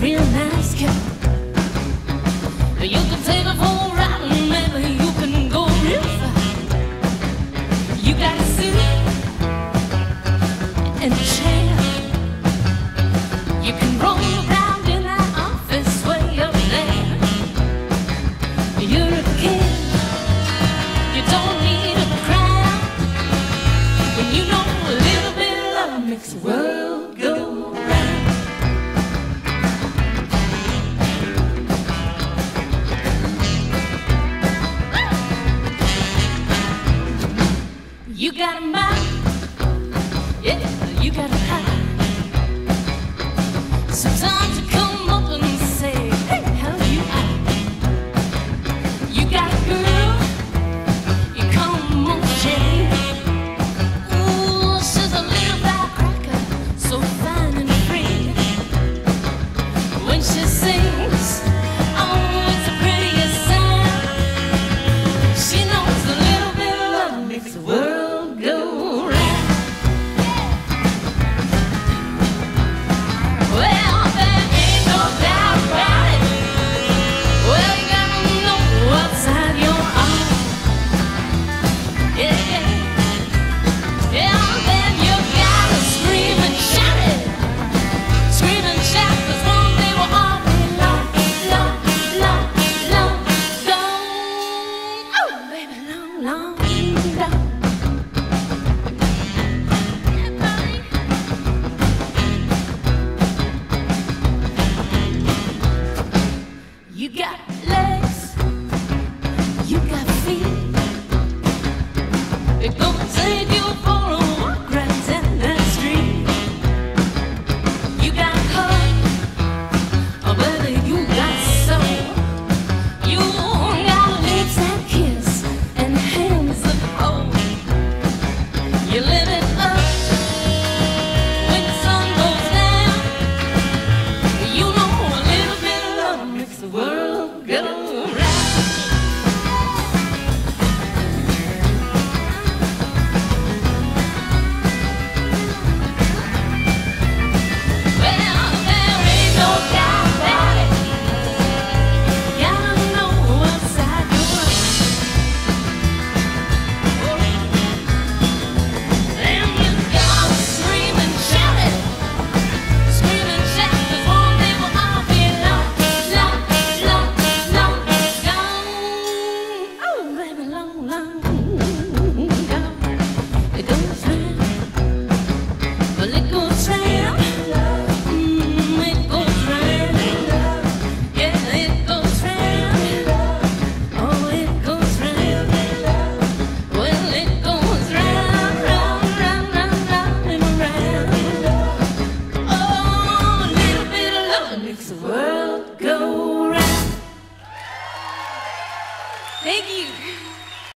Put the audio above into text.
real nice cat. You can take it for a ride, and maybe you can go real far. You got to sit in a chair. You can roll around in that office way up there. You're a kid, you don't need a crown. When you know a little bit of love makes the world go round. You got a